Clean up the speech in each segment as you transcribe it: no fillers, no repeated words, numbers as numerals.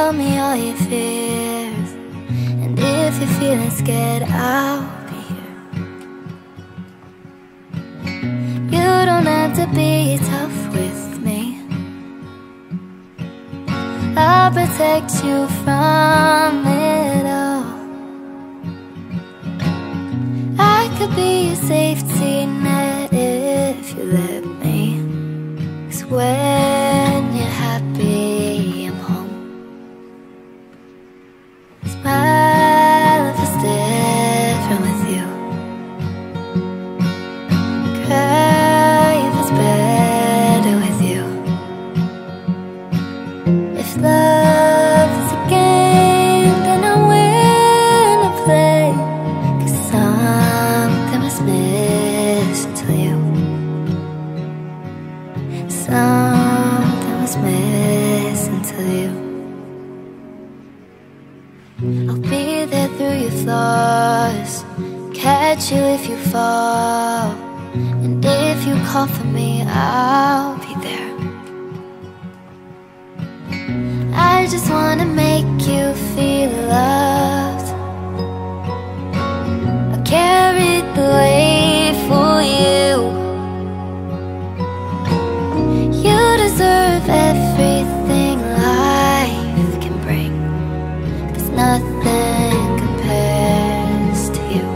tell me all your fears, and if you're feeling scared, I'll be here. You don't have to be tough with me. I'll protect you from it all. I could be your safety net if you let me. 'Cause when you're happy, I'm home. Smile if it's different with you. Cry if it's better with you. If love is a game, then I win to play. 'Cause something was missing to you. Something was missing to you. I'll be there through your flaws, catch you if you fall, and if you call for me, I'll be there. I just wanna make you feel loved. I carried the weight for you. You deserve everything life can bring, 'cause nothing compares to you.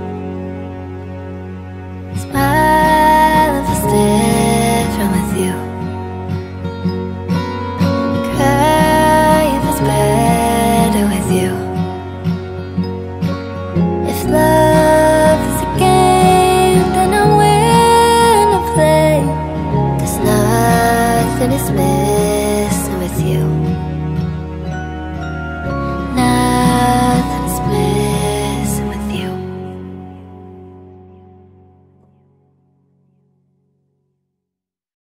Smile if it's different with you. Cry if it's better with you. If love is a game, then I win to play. 'Cause nothing is missing.